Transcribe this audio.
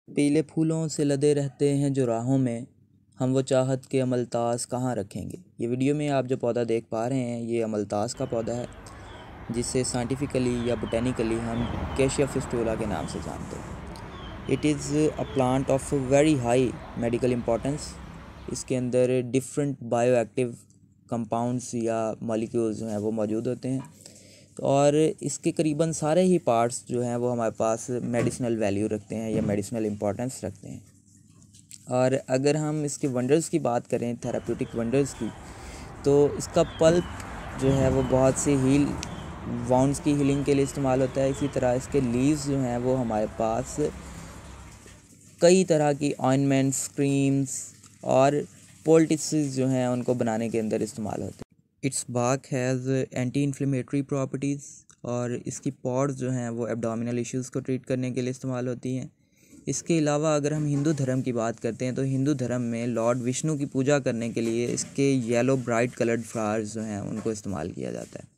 पीले फूलों से लदे रहते हैं जो राहों में, हम वो चाहत के अमलतास कहाँ रखेंगे। ये वीडियो में आप जो पौधा देख पा रहे हैं ये अमलतास का पौधा है, जिसे साइंटिफिकली या बोटेनिकली हम कैशिया फिस्टुला के नाम से जानते हैं। It is a plant of very high medical importance. इसके अंदर डिफरेंट बायो एक्टिव कंपाउंड्स या मॉलिक्यूल्स जो हैं वो मौजूद होते हैं, और इसके करीबन सारे ही पार्ट्स जो हैं वो हमारे पास मेडिसिनल वैल्यू रखते हैं या मेडिसिनल इम्पोर्टेंस रखते हैं। और अगर हम इसके वंडर्स की बात करें, थेराप्यूटिक वंडर्स की, तो इसका पल्प जो है वो बहुत सी वाउंड्स की हीलिंग के लिए इस्तेमाल होता है। इसी तरह इसके लीव्स जो हैं वो हमारे पास कई तरह की ऑइंटमेंट्स, क्रीम्स और पोल्टिसेस जो हैं उनको बनाने के अंदर इस्तेमाल होते हैं। Its bark has anti inflammatory properties, और इसकी पॉड्स जो हैं वो एब्डोमिनल इश्यूज़ को ट्रीट करने के लिए इस्तेमाल होती हैं। इसके अलावा अगर हम हिंदू धर्म की बात करते हैं तो हिंदू धर्म में लॉर्ड विष्णु की पूजा करने के लिए इसके येलो ब्राइट कलर्ड फ्लावर्स जो हैं उनको इस्तेमाल किया जाता है।